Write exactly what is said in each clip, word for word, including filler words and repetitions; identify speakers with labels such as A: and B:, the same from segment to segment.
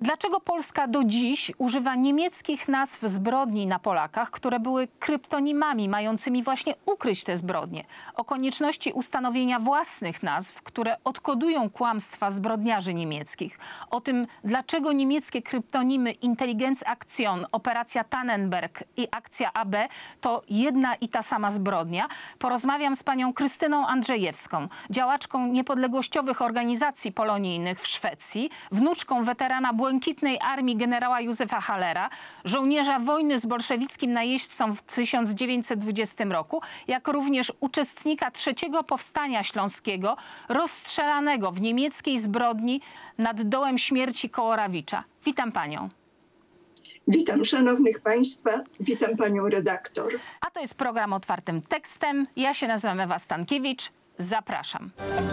A: Dlaczego Polska do dziś używa niemieckich nazw zbrodni na Polakach, które były kryptonimami mającymi właśnie ukryć te zbrodnie? O konieczności ustanowienia własnych nazw, które odkodują kłamstwa zbrodniarzy niemieckich. O tym, dlaczego niemieckie kryptonimy Intelligenzaktion, Operacja Tannenberg i Akcja A B to jedna i ta sama zbrodnia. Porozmawiam z panią Krystyną Andrzejewską, działaczką niepodległościowych organizacji polonijnych w Szwecji, wnuczką weterana Błękitnej Armii generała Józefa Hallera, żołnierza wojny z bolszewickim najeźdźcą w tysiąc dziewięćset dwudziestym roku, jak również uczestnika trzeciego powstania śląskiego, rozstrzelanego w niemieckiej zbrodni nad Dołem Śmierci koło Rawicza. Witam panią.
B: Witam szanownych państwa, witam panią redaktor.
A: A to jest program Otwartym Tekstem. Ja się nazywam Ewa Stankiewicz. Zapraszam.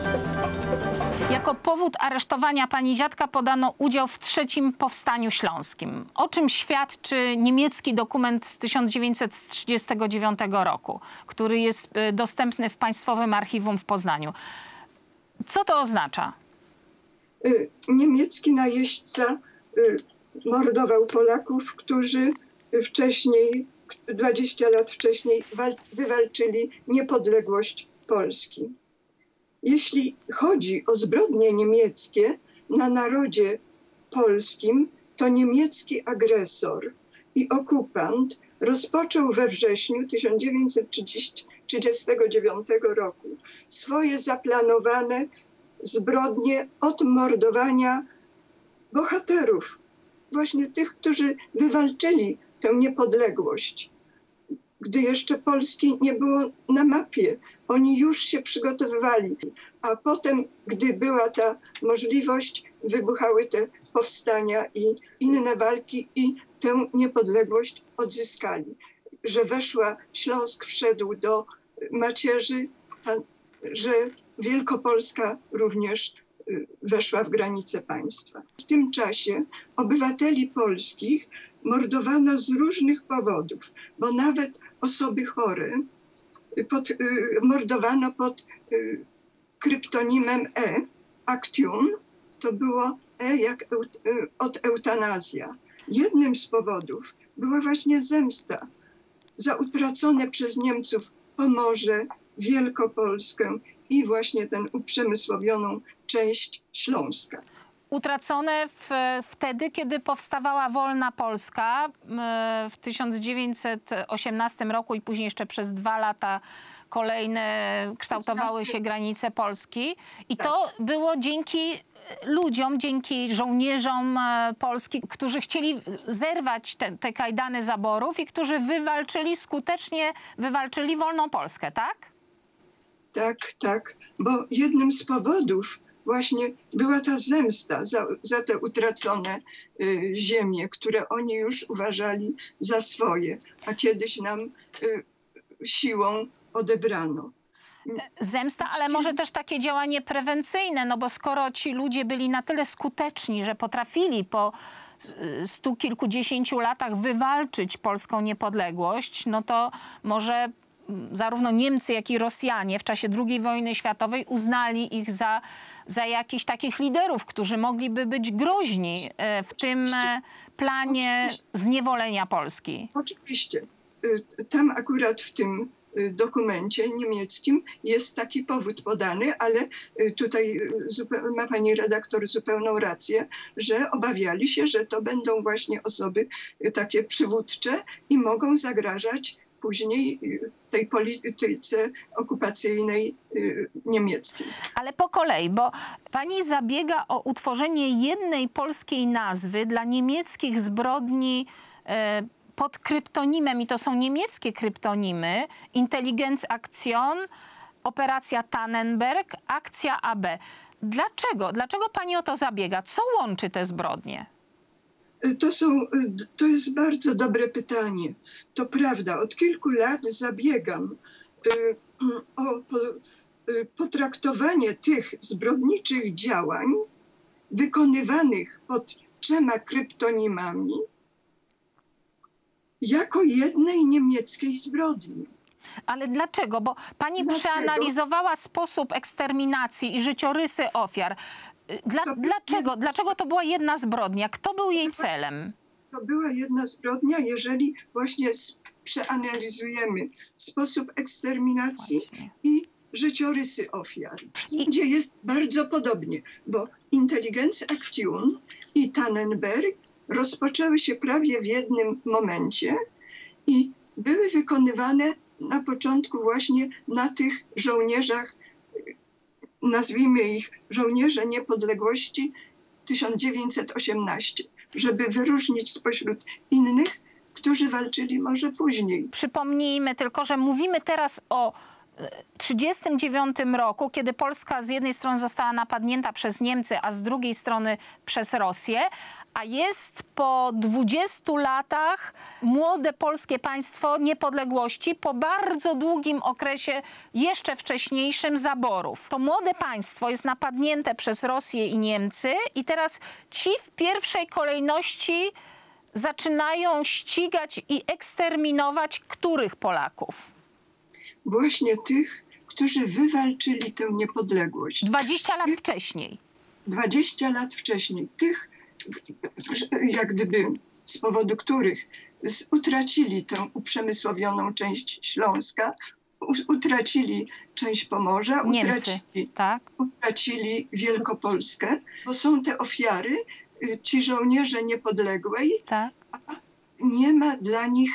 A: Jako powód aresztowania pani dziadka podano udział w trzecim powstaniu śląskim. O czym świadczy niemiecki dokument z tysiąc dziewięćset trzydziestego dziewiątego roku, który jest dostępny w Państwowym Archiwum w Poznaniu. Co to oznacza?
B: Niemiecki najeźdźca mordował Polaków, którzy wcześniej, dwadzieścia lat wcześniej wywalczyli niepodległość Polski. Jeśli chodzi o zbrodnie niemieckie na narodzie polskim, to niemiecki agresor i okupant rozpoczął we wrześniu tysiąc dziewięćset trzydziestego dziewiątego roku swoje zaplanowane zbrodnie od mordowania bohaterów, właśnie tych, którzy wywalczyli tę niepodległość. Gdy jeszcze Polski nie było na mapie, oni już się przygotowywali, a potem, gdy była ta możliwość, wybuchały te powstania i inne walki i tę niepodległość odzyskali. Że weszła, Śląsk wszedł do macierzy, że Wielkopolska również weszła w granice państwa. W tym czasie obywateli polskich mordowano z różnych powodów, bo nawet osoby chore pod, y, mordowano pod y, kryptonimem E, Aktion, to było E jak eut, y, od eutanazja. Jednym z powodów była właśnie zemsta za utracone przez Niemców Pomorze, Wielkopolskę i właśnie tę uprzemysłowioną część Śląska.
A: Utracone w, wtedy, kiedy powstawała wolna Polska w tysiąc dziewięćset osiemnastym roku i później jeszcze przez dwa lata kolejne kształtowały się granice Polski. I to było dzięki ludziom, dzięki żołnierzom Polski, którzy chcieli zerwać te, te kajdany zaborów i którzy wywalczyli, skutecznie wywalczyli wolną Polskę, tak?
B: Tak, tak, bo jednym z powodów właśnie była ta zemsta za, za te utracone y, ziemie, które oni już uważali za swoje, a kiedyś nam y, siłą odebrano.
A: Zemsta, ale może też takie działanie prewencyjne, no bo skoro ci ludzie byli na tyle skuteczni, że potrafili po stu kilkudziesięciu latach wywalczyć polską niepodległość, no to może zarówno Niemcy, jak i Rosjanie w czasie drugiej wojny światowej uznali ich za, za jakichś takich liderów, którzy mogliby być groźni w tym planie zniewolenia Polski.
B: Oczywiście. Tam akurat w tym dokumencie niemieckim jest taki powód podany, ale tutaj ma pani redaktor zupełną rację, że obawiali się, że to będą właśnie osoby takie przywódcze i mogą zagrażać później tej polityce okupacyjnej niemieckiej.
A: Ale po kolei, bo pani zabiega o utworzenie jednej polskiej nazwy dla niemieckich zbrodni e, pod kryptonimem, i to są niemieckie kryptonimy, Intelligenzaktion, Operacja Tannenberg, Akcja A B. Dlaczego? Dlaczego pani o to zabiega? Co łączy te zbrodnie?
B: To, są, to jest bardzo dobre pytanie. To prawda, od kilku lat zabiegam y, o po, y, potraktowanie tych zbrodniczych działań wykonywanych pod trzema kryptonimami jako jednej niemieckiej zbrodni.
A: Ale dlaczego? Bo pani
B: Dlatego...
A: przeanalizowała sposób eksterminacji i życiorysy ofiar. Dla,
B: To
A: dlaczego?
B: jedna-
A: Dlaczego to była jedna zbrodnia? Kto był jej celem?
B: To była jedna zbrodnia, jeżeli właśnie s- przeanalizujemy sposób eksterminacji
A: Właśnie.
B: i życiorysy ofiar. Wszędzie jest bardzo podobnie, bo Intelligenz Action i Tannenberg rozpoczęły się prawie w jednym momencie i były wykonywane na początku właśnie na tych żołnierzach, nazwijmy ich żołnierze niepodległości tysiąc dziewięćset osiemnaście, żeby wyróżnić spośród innych, którzy walczyli może później.
A: Przypomnijmy tylko, że mówimy teraz o trzydziestym dziewiątym roku, kiedy Polska z jednej strony została napadnięta przez Niemcy, a z drugiej strony przez Rosję, a jest po dwudziestu latach młode polskie państwo niepodległości po bardzo długim okresie, jeszcze wcześniejszym, zaborów. To młode państwo jest napadnięte przez Rosję i Niemcy i teraz ci w pierwszej kolejności zaczynają ścigać i eksterminować których Polaków?
B: Właśnie tych, którzy wywalczyli tę niepodległość.
A: dwadzieścia lat wcześniej.
B: dwadzieścia lat wcześniej. Tych, jak gdyby z powodu których z- utracili tę uprzemysłowioną część Śląska, u- utracili część Pomorza,
A: Niemcy,
B: utracili,
A: tak?
B: utracili Wielkopolskę, bo są te ofiary, y, ci żołnierze niepodległej,
A: Tak.
B: nie ma dla nich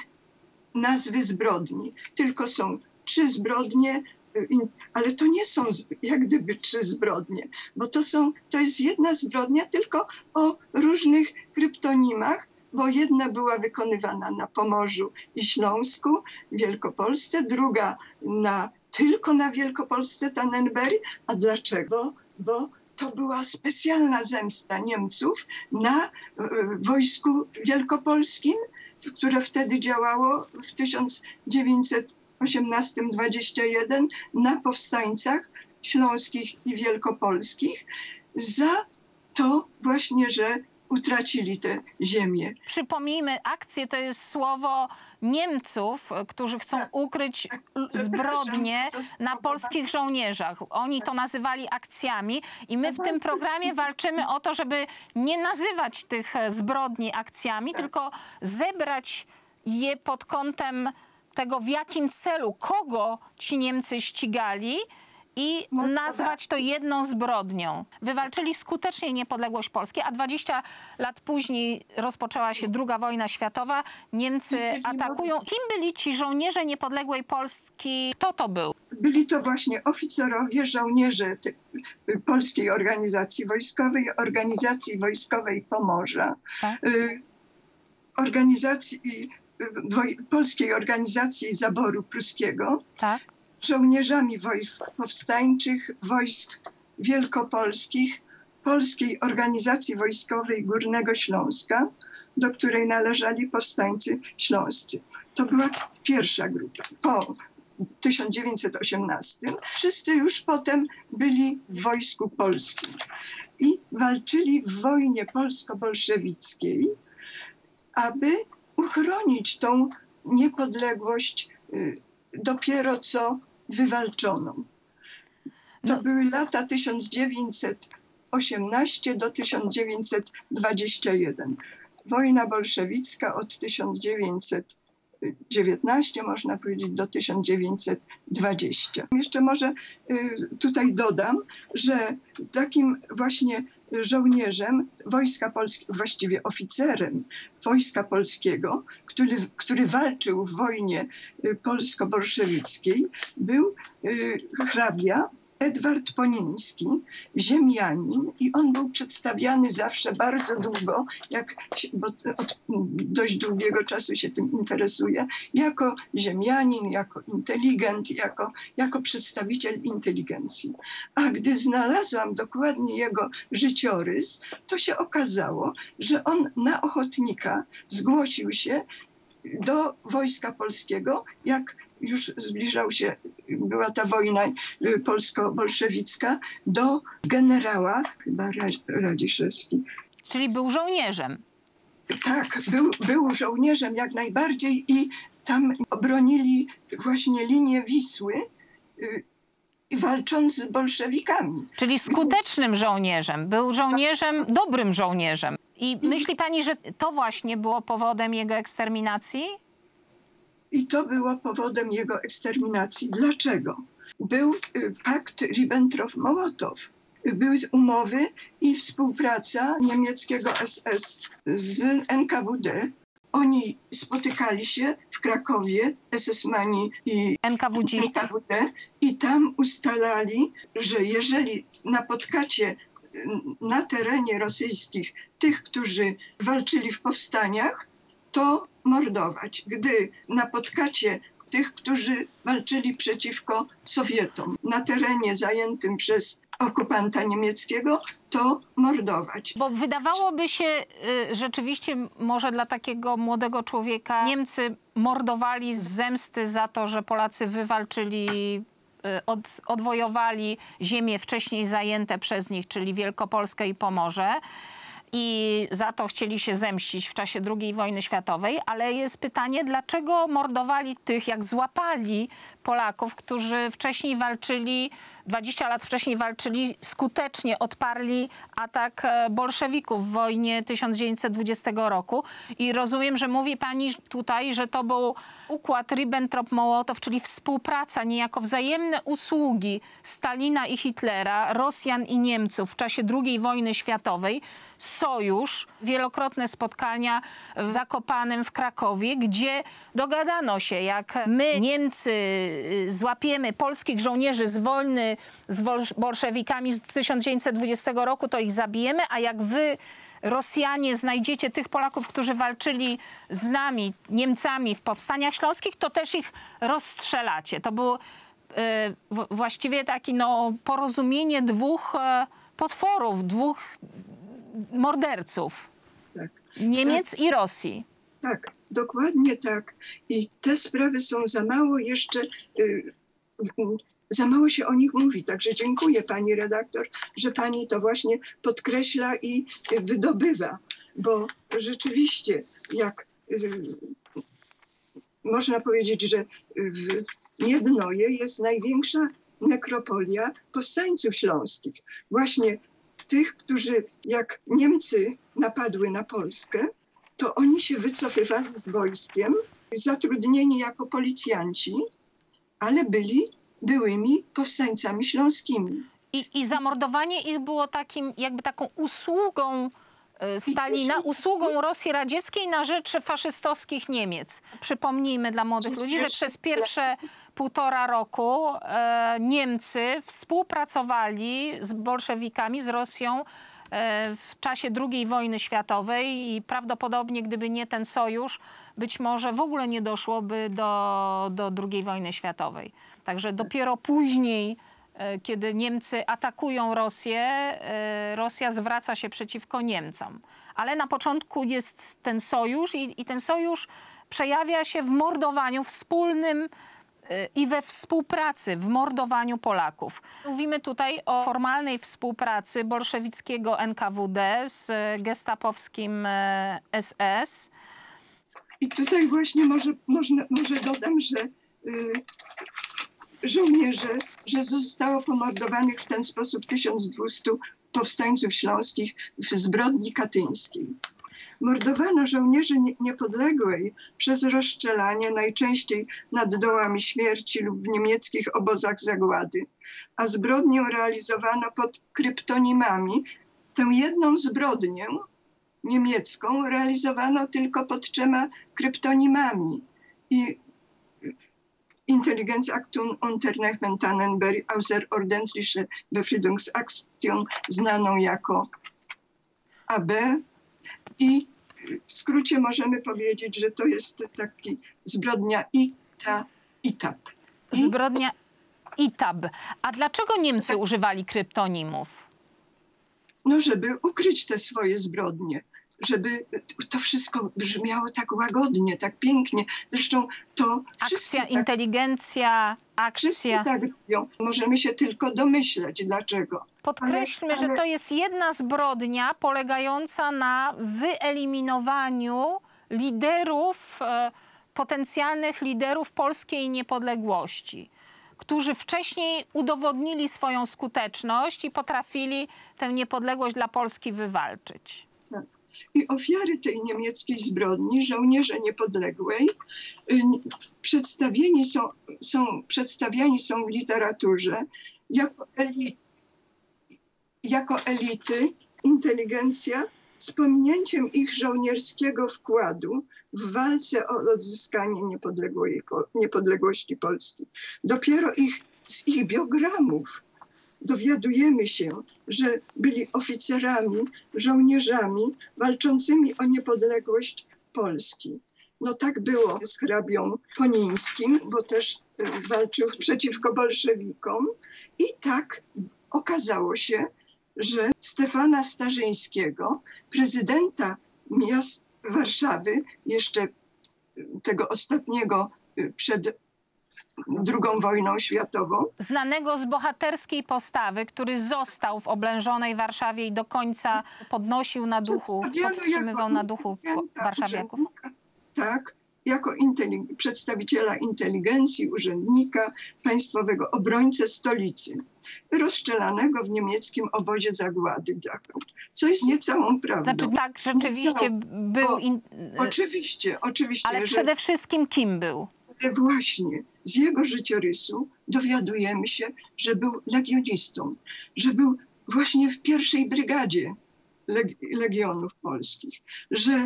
B: nazwy zbrodni, tylko są trzy zbrodnie, y, in- ale to nie są z- jak gdyby trzy zbrodnie, bo to są, to jest jedna zbrodnia tylko o różnych kryptonimach, bo jedna była wykonywana na Pomorzu i Śląsku, Wielkopolsce, druga na, tylko na Wielkopolsce, Tannenberg. A dlaczego? Bo to była specjalna zemsta Niemców na y, wojsku wielkopolskim, które wtedy działało w tysiąc dziewięćset osiemnastym dwudziestym pierwszym na powstańcach śląskich i wielkopolskich za to właśnie, że utracili tę ziemię.
A: Przypomnijmy, akcje to jest słowo Niemców, którzy chcą
B: Tak,
A: ukryć
B: tak.
A: zbrodnie
B: Przepraszam, to
A: na
B: słowo
A: polskich żołnierzach. Oni to nazywali akcjami i my w tym programie walczymy o to, żeby nie nazywać tych zbrodni akcjami, tylko zebrać je pod kątem tego, w jakim celu, kogo ci Niemcy ścigali i
B: No,
A: nazwać to jedną zbrodnią. Wywalczyli skutecznie niepodległość Polski, a dwadzieścia lat później rozpoczęła się druga wojna światowa. Niemcy
B: byli
A: atakują. Kim byli ci żołnierze niepodległej Polski? Kto to był?
B: Byli to właśnie oficerowie, żołnierze te, Polskiej Organizacji Wojskowej, Organizacji Wojskowej Pomorza,
A: Tak?
B: y, organizacji, y, woj, Polskiej Organizacji Zaboru Pruskiego,
A: Tak?
B: żołnierzami wojsk powstańczych, wojsk wielkopolskich, Polskiej Organizacji Wojskowej Górnego Śląska, do której należeli powstańcy śląscy. To była pierwsza grupa. Po tysiąc dziewięćset osiemnastym wszyscy już potem byli w Wojsku Polskim i walczyli w wojnie polsko-bolszewickiej, aby uchronić tą niepodległość y, dopiero co wywalczoną. To
A: No.
B: były lata tysiąc dziewięćset osiemnasty do tysiąc dziewięćset dwudziesty pierwszy. Wojna bolszewicka od tysiąc dziewięćset dziewiętnastego, można powiedzieć, do tysiąc dziewięćset dwudziestego. Jeszcze może y, tutaj dodam, że takim właśnie żołnierzem Wojska Polskiego, właściwie oficerem Wojska Polskiego, który, który walczył w wojnie y, polsko-bolszewickiej, był y, hrabia Edward Poniński, ziemianin, i on był przedstawiany zawsze bardzo długo, jak, bo od dość długiego czasu się tym interesuje, jako ziemianin, jako inteligent, jako, jako przedstawiciel inteligencji. A gdy znalazłam dokładnie jego życiorys, to się okazało, że on na ochotnika zgłosił się do Wojska Polskiego, jak już zbliżał się, była ta wojna polsko-bolszewicka, do generała, chyba Radziszewski.
A: Czyli był żołnierzem.
B: Tak, był, był żołnierzem jak najbardziej i tam obronili właśnie linię Wisły. walcząc z bolszewikami.
A: Czyli skutecznym żołnierzem. Był żołnierzem, dobrym żołnierzem. I myśli pani, że to właśnie było powodem jego eksterminacji?
B: I to było powodem jego eksterminacji. Dlaczego? Był y, pakt Ribbentrop-Mołotow. Były umowy i współpraca niemieckiego S S z N K W D. Oni spotykali się w Krakowie, esesmani i
A: N K W dziś.
B: N K W D, i tam ustalali, że jeżeli napotkacie na terenie rosyjskich tych, którzy walczyli w powstaniach, to mordować. Gdy napotkacie tych, którzy walczyli przeciwko Sowietom na terenie zajętym przez okupanta niemieckiego, to mordować.
A: Bo wydawałoby się y, rzeczywiście, może dla takiego młodego człowieka, Niemcy mordowali z zemsty za to, że Polacy wywalczyli, y, od, odwojowali ziemie wcześniej zajęte przez nich, czyli Wielkopolskę i Pomorze. I za to chcieli się zemścić w czasie drugiej wojny światowej, ale jest pytanie, dlaczego mordowali tych, jak złapali Polaków, którzy wcześniej walczyli, dwadzieścia lat wcześniej walczyli, skutecznie odparli atak bolszewików w wojnie tysiąc dziewięćset dwudziestego roku. I rozumiem, że mówi pani tutaj, że to był układ Ribbentrop-Mołotow, czyli współpraca, niejako wzajemne usługi Stalina i Hitlera, Rosjan i Niemców w czasie drugiej wojny światowej, sojusz, wielokrotne spotkania w Zakopanem, w Krakowie, gdzie dogadano się, jak my, Niemcy, złapiemy polskich żołnierzy z wojny z bolszewikami z tysiąc dziewięćset dwudziestego roku, to ich zabijemy, a jak wy, Rosjanie, znajdziecie tych Polaków, którzy walczyli z nami, Niemcami w powstaniach śląskich, to też ich rozstrzelacie. To było e, właściwie takie no, porozumienie dwóch e, potworów, dwóch morderców.
B: Tak.
A: Niemiec
B: tak.
A: i Rosji.
B: Tak, dokładnie tak. I te sprawy są za mało jeszcze, y, y, za mało się o nich mówi. Także dziękuję pani redaktor, że pani to właśnie podkreśla i y, wydobywa. Bo rzeczywiście, jak y, można powiedzieć, że w Miednoje jest największa nekropolia powstańców śląskich. Właśnie tych, którzy jak Niemcy napadły na Polskę, to oni się wycofywali z wojskiem, zatrudnieni jako policjanci, ale byli byłymi powstańcami śląskimi.
A: I, i zamordowanie ich było takim, jakby taką usługą y, Stalina, usługą Rosji Radzieckiej na rzecz faszystowskich Niemiec. Przypomnijmy dla młodych ludzi, że przez pierwsze półtora roku e, Niemcy współpracowali z bolszewikami, z Rosją e, w czasie drugiej wojny światowej i prawdopodobnie gdyby nie ten sojusz, być może w ogóle nie doszłoby do, do drugiej wojny światowej. Także dopiero później, e, kiedy Niemcy atakują Rosję, e, Rosja zwraca się przeciwko Niemcom. Ale na początku jest ten sojusz i, i ten sojusz przejawia się w mordowaniu wspólnym i we współpracy, w mordowaniu Polaków. Mówimy tutaj o formalnej współpracy bolszewickiego N K W D z gestapowskim S S.
B: I tutaj właśnie może, można, może dodam, że y, żołnierze, że zostało pomordowanych w ten sposób tysiąc dwieście powstańców śląskich w zbrodni katyńskiej. Mordowano żołnierzy niepodległej przez rozstrzelanie, najczęściej nad dołami śmierci lub w niemieckich obozach zagłady, a zbrodnię realizowano pod kryptonimami. Tę jedną zbrodnię niemiecką realizowano tylko pod trzema kryptonimami. I Intelligenzaktion unternehmen Tannenberg außerordentliche Befriedungsaktion, znaną jako A B. I w skrócie możemy powiedzieć, że to jest taki zbrodnia I T A, I T A B. I...
A: Zbrodnia I T A B. A dlaczego Niemcy tak używali kryptonimów?
B: No, żeby ukryć te swoje zbrodnie. Żeby to wszystko brzmiało tak łagodnie, tak pięknie. Zresztą to wszyscy
A: Akcja,
B: tak,
A: inteligencja,
B: wszyscy
A: akcja.
B: tak robią. Możemy się tylko domyśleć, dlaczego.
A: Podkreślmy,
B: ale, ale...
A: że to jest jedna zbrodnia polegająca na wyeliminowaniu liderów, e, potencjalnych liderów polskiej niepodległości. którzy wcześniej udowodnili swoją skuteczność i potrafili tę niepodległość dla Polski wywalczyć.
B: Tak. I ofiary tej niemieckiej zbrodni, żołnierze niepodległej, przedstawieni są, są, przedstawiani są w literaturze jako elity, jako elity, inteligencja, z pominięciem ich żołnierskiego wkładu w walce o odzyskanie niepodległości Polski. Dopiero ich, z ich biogramów dowiadujemy się, że byli oficerami, żołnierzami walczącymi o niepodległość Polski. No tak było z hrabią Ponińskim, bo też walczył przeciwko bolszewikom. I tak okazało się, że Stefana Starzyńskiego, prezydenta miast Warszawy, jeszcze tego ostatniego przed drugą wojną światową.
A: Znanego z bohaterskiej postawy, który został w oblężonej Warszawie i do końca podnosił na duchu, podtrzymywał na duchu warszawiaków.
B: Tak, jako intelig- przedstawiciela inteligencji, urzędnika państwowego, obrońcę stolicy, rozstrzelanego w niemieckim obozie zagłady Dachau. Co jest niecałą prawdą.
A: Znaczy tak, rzeczywiście
B: Niecałą,
A: był... In...
B: Oczywiście, oczywiście.
A: Ale
B: że...
A: przede wszystkim kim był?
B: Właśnie z jego życiorysu dowiadujemy się, że był legionistą, że był właśnie w pierwszej brygadzie leg- Legionów Polskich, że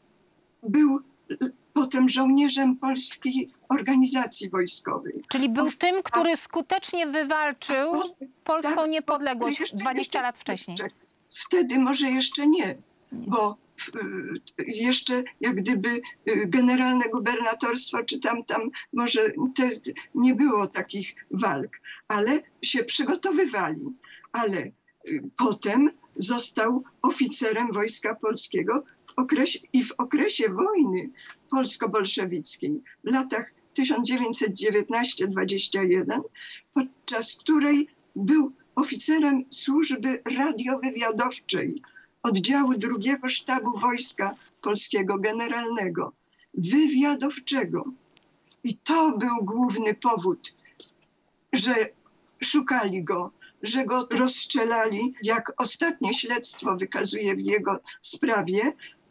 B: był potem żołnierzem polskiej organizacji wojskowej.
A: Czyli był tym, który skutecznie wywalczył polską
B: tak,
A: niepodległość dwadzieścia lat wcześniej.
B: Wtedy może jeszcze nie, bo jeszcze jak gdyby generalne gubernatorstwo, czy tam, tam może te, nie było takich walk, ale się przygotowywali. Ale potem został oficerem Wojska Polskiego w okresie, i w okresie wojny polsko-bolszewickiej w latach tysiąc dziewięćset dziewiętnaście dwadzieścia jeden, podczas której był oficerem służby radiowywiadowczej oddziału drugiego sztabu Wojska Polskiego Generalnego, wywiadowczego. I to był główny powód, że szukali go, że go rozstrzelali, jak ostatnie śledztwo wykazuje w jego sprawie.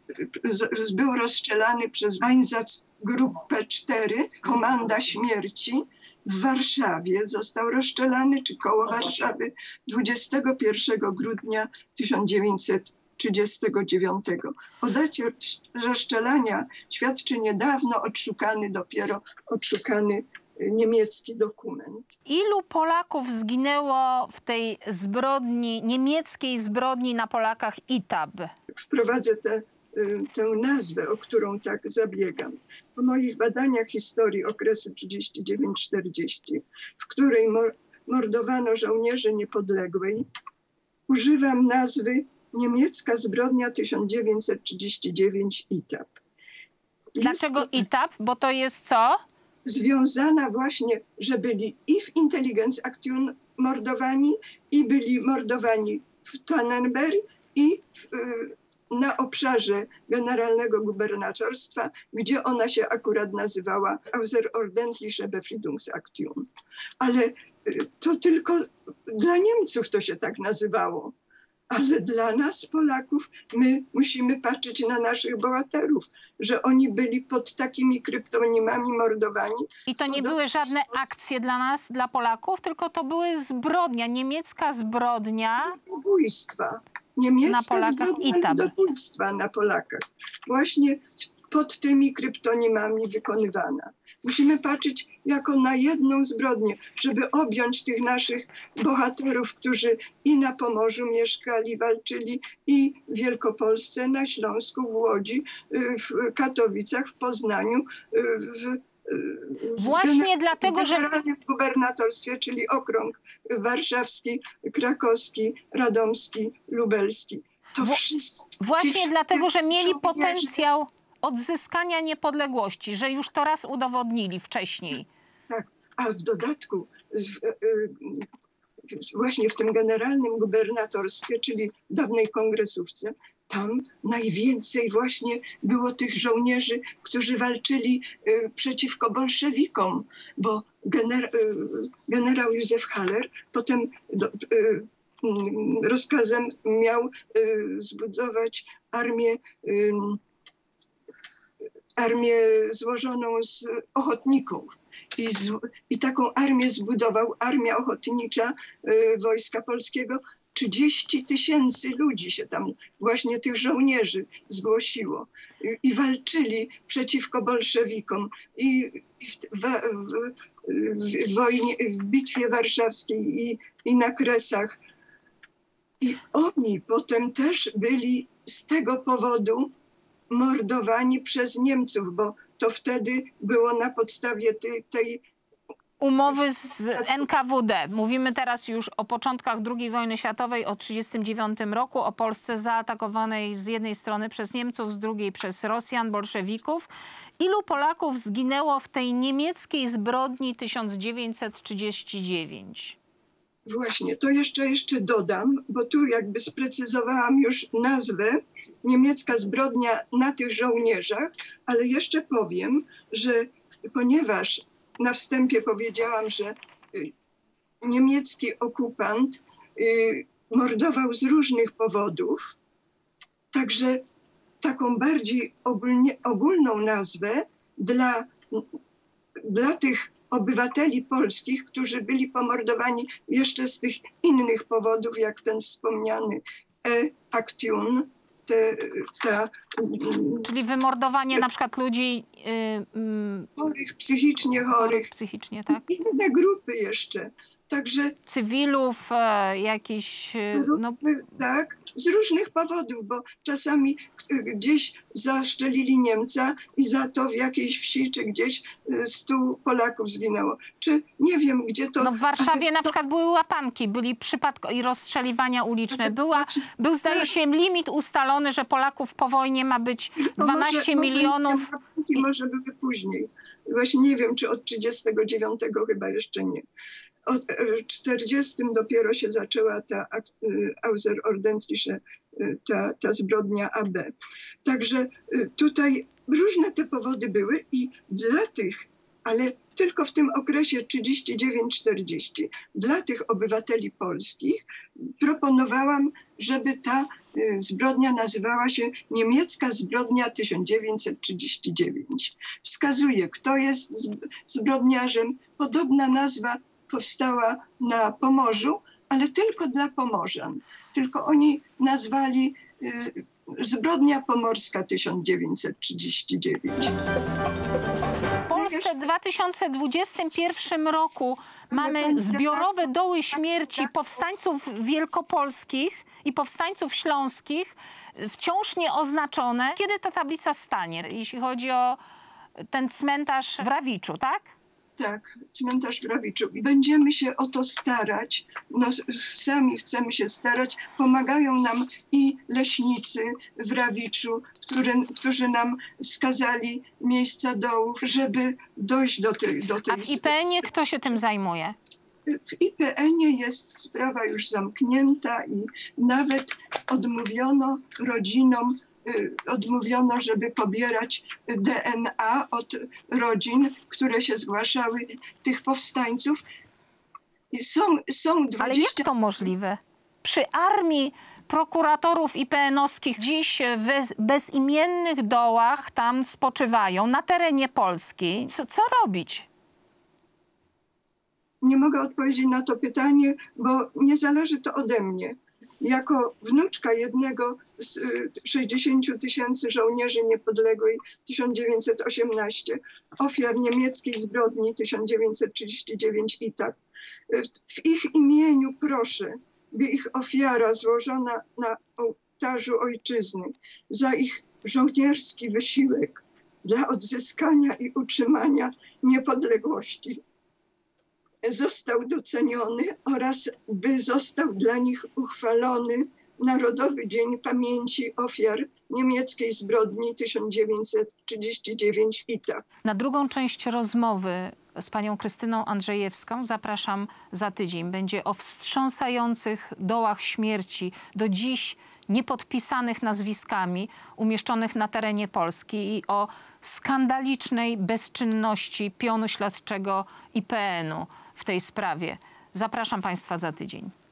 B: Był rozstrzelany przez Einsatzgruppe cztery, Komanda Śmierci, w Warszawie. Został rozstrzelany, czy koło Warszawy, dwudziestego pierwszego grudnia tysiąc dziewięćset trzydziestego dziewiątego. O dacie rozstrzelania świadczy niedawno odszukany, dopiero odszukany niemiecki dokument.
A: Ilu Polaków zginęło w tej zbrodni, niemieckiej zbrodni na Polakach I T A B?
B: Wprowadzę tę tę nazwę, o którą tak zabiegam. Po moich badaniach historii okresu trzydziesty dziewiąty czterdziesty, w której mor mordowano żołnierzy niepodległej, używam nazwy niemiecka zbrodnia tysiąc dziewięćset trzydziesty dziewiąty I T A B.
A: Dlaczego I T A B? Bo to jest co?
B: Związana właśnie, że byli i w Intelligenzaktion mordowani, i byli mordowani w Tannenberg, i w, na obszarze generalnego gubernatorstwa, gdzie ona się akurat nazywała Außerordentliche Befriedungsaktion. Ale to tylko dla Niemców to się tak nazywało. Ale dla nas, Polaków, my musimy patrzeć na naszych bohaterów, że oni byli pod takimi kryptonimami mordowani.
A: I to nie były żadne akcje dla nas, dla Polaków, tylko to były zbrodnia, niemiecka zbrodnia.
B: Ludobójstwa. Niemiecka
A: na Polakach
B: zbrodnia ludobójstwa na Polakach. Właśnie pod tymi kryptonimami wykonywana. Musimy patrzeć jako na jedną zbrodnię, żeby objąć tych naszych bohaterów, którzy i na Pomorzu mieszkali, walczyli, i w Wielkopolsce, na Śląsku, w Łodzi, w Katowicach, w Poznaniu, w
A: Właśnie dlatego, że...
B: w gubernatorstwie, czyli okrąg warszawski, krakowski, radomski, lubelski. To wszyscy,
A: Właśnie dlatego, że mieli potencjał odzyskania niepodległości, że już to raz udowodnili wcześniej.
B: Tak, a w dodatku właśnie w tym generalnym gubernatorstwie, czyli dawnej kongresówce, tam najwięcej właśnie było tych żołnierzy, którzy walczyli y, przeciwko bolszewikom, bo gener, y, generał Józef Haller potem do, y, rozkazem miał y, zbudować armię, y, armię złożoną z ochotników. I, z, I taką armię zbudował, armia ochotnicza y, Wojska Polskiego. trzydzieści tysięcy ludzi się tam, właśnie tych żołnierzy zgłosiło i, i walczyli przeciwko bolszewikom. I, i w, w, w, w, wojnie, w bitwie warszawskiej i, i na Kresach. I oni potem też byli z tego powodu mordowani przez Niemców, bo to wtedy było na podstawie tej, tej
A: umowy z N K W D. Mówimy teraz już o początkach drugiej wojny światowej, o tysiąc dziewięćset trzydziestym dziewiątym roku, o Polsce zaatakowanej z jednej strony przez Niemców, z drugiej przez Rosjan, bolszewików. Ilu Polaków zginęło w tej niemieckiej zbrodni tysiąc dziewięćset trzydziestego dziewiątego?
B: Właśnie, to jeszcze, jeszcze dodam, bo tu jakby sprecyzowałam już nazwę, niemiecka zbrodnia na tych żołnierzach, ale jeszcze powiem, że ponieważ na wstępie powiedziałam, że niemiecki okupant mordował z różnych powodów, także taką bardziej ogólnie, ogólną nazwę dla, dla tych obywateli polskich, którzy byli pomordowani jeszcze z tych innych powodów, jak ten wspomniany E-Action, te, ta,
A: czyli wymordowanie na przykład ludzi
B: yy, chorych, psychicznie chorych,
A: chorych psychicznie, tak?
B: I inne grupy jeszcze. Także
A: cywilów, e, jakiś... No...
B: Tak, z różnych powodów, bo czasami gdzieś zaszczelili Niemca i za to w jakiejś wsi czy gdzieś stu Polaków zginęło. Czy nie wiem, gdzie to...
A: No w Warszawie na przykład były łapanki, byli przypadki i rozstrzeliwania uliczne. Była, był, zdaje się, limit ustalony, że Polaków po wojnie ma być dwanaście milionów.
B: Łapanki może były później. Właśnie nie wiem, czy od trzydziestego dziewiątego chyba jeszcze nie. Od czterdziestym dopiero się zaczęła ta außerordentliche, ta, ta zbrodnia A B. Także tutaj różne te powody były i dla tych, ale tylko w tym okresie trzydziesty dziewiąty czterdziesty, dla tych obywateli polskich proponowałam, żeby ta zbrodnia nazywała się niemiecka zbrodnia tysiąc dziewięćset trzydziesty dziewiąty. Wskazuje, kto jest zbrodniarzem. Podobna nazwa powstała na Pomorzu, ale tylko dla Pomorzan. Tylko oni nazwali y, Zbrodnia Pomorska tysiąc dziewięćset trzydziesty dziewiąty.
A: W Polsce w dwa tysiące dwudziestym pierwszym roku mamy zbiorowe doły śmierci powstańców wielkopolskich i powstańców śląskich, wciąż nieoznaczone. Kiedy ta tablica stanie, jeśli chodzi o ten cmentarz w Rawiczu, tak?
B: Tak, cmentarz w Rawiczu. I będziemy się o to starać. No, sami chcemy się starać. Pomagają nam i leśnicy w Rawiczu, który, którzy nam wskazali miejsca dołów, żeby dojść do tej... Do tej
A: A w I P N-ie kto się tym zajmuje?
B: W I P N-ie jest sprawa już zamknięta i nawet odmówiono rodzinom, odmówiono, żeby pobierać D N A od rodzin, które się zgłaszały, tych powstańców. I są, są dwadzieścia...
A: Ale jak to możliwe? Przy armii prokuratorów I P N-owskich dziś w bezimiennych dołach tam spoczywają, na terenie Polski. Co, co robić?
B: Nie mogę odpowiedzieć na to pytanie, bo nie zależy to ode mnie. Jako wnuczka jednego z sześćdziesięciu tysięcy żołnierzy niepodległej tysiąc dziewięćset osiemnaście, ofiar niemieckiej zbrodni tysiąc dziewięćset trzydziesty dziewiąty i tak. W ich imieniu proszę, by ich ofiara złożona na ołtarzu ojczyzny za ich żołnierski wysiłek dla odzyskania i utrzymania niepodległości został doceniony oraz by został dla nich uchwalony Narodowy Dzień Pamięci Ofiar Niemieckiej Zbrodni tysiąc dziewięćset trzydzieści dziewięć I T A.
A: Na drugą część rozmowy z panią Krystyną Andrzejewską zapraszam za tydzień. Będzie o wstrząsających dołach śmierci, do dziś niepodpisanych nazwiskami, umieszczonych na terenie Polski i o skandalicznej bezczynności pionu śledczego I P N u w tej sprawie. Zapraszam państwa za tydzień.